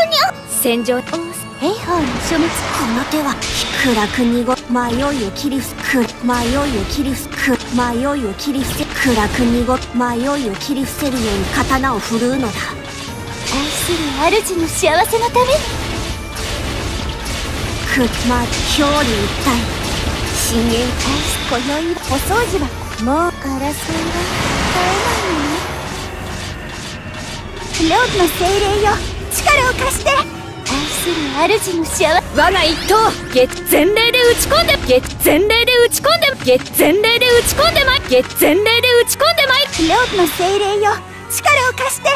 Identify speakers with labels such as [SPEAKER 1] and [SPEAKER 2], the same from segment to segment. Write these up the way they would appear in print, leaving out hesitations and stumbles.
[SPEAKER 1] 戦場
[SPEAKER 2] 兵法の書物。この手は暗く濁迷いを切り伏せ迷いを切り伏せ迷いを切り伏せ暗く濁迷いを切り伏せるように刀を振るうのだ。
[SPEAKER 1] 愛する主の幸せのために。
[SPEAKER 2] 表裏一体深淵
[SPEAKER 1] 今宵お掃除はもう争いは絶えないのね。ローズの精霊よ、力を貸して。愛する主の幸せ。我が一刀全霊で打ち込んで全霊で打ち込んで全霊で打ち込んでまい全霊で打ち込んでまい。ローズの精霊よ、力を貸して。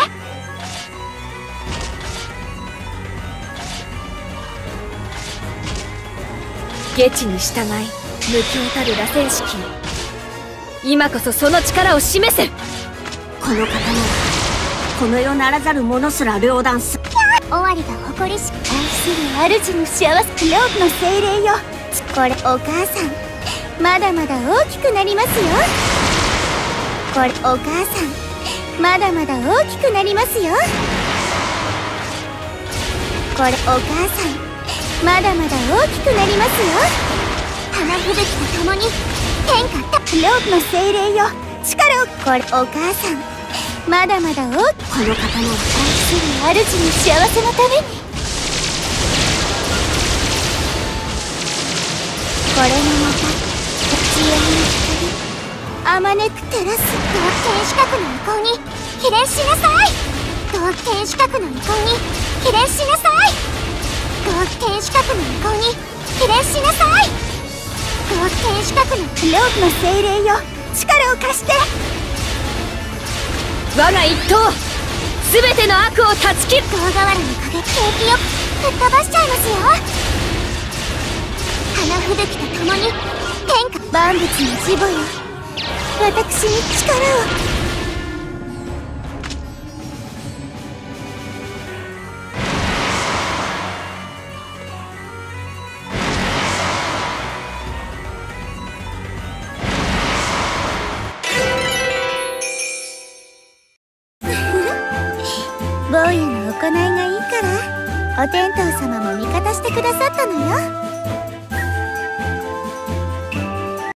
[SPEAKER 1] 下地に従い無境たる螺旋式、今こそその力を示せ。
[SPEAKER 2] この刀はこの世ならざる者すら両断す。
[SPEAKER 1] 終わりが誇りし愛する主の幸せ。ローズの精霊よ、これお母さんまだまだ大きくなりますよ。これお母さんまだまだ大きくなりますよ。これお母さんまだまだ大きくなりますよ。花吹雪と共に天下ローズの精霊よ、力を。これお母さんまだまだ大きく。この刀を愛する主の幸せのために。これもまた知恵の光あまねく照らす。同天守閣の遺構に比例しなさい。同天守閣の遺構に比例しなさい。同天守閣の遺構に比例しなさい。同天守閣のローズの精霊よ、力を貸して。我が一刀全ての悪を断ち切る。大河原の影景気よく吹っ飛ばしちゃいますよ。花吹雪と共に天下万物の慈母よ、私に力を。坊やの行いがいいからお天道様も味方してくださったのよ。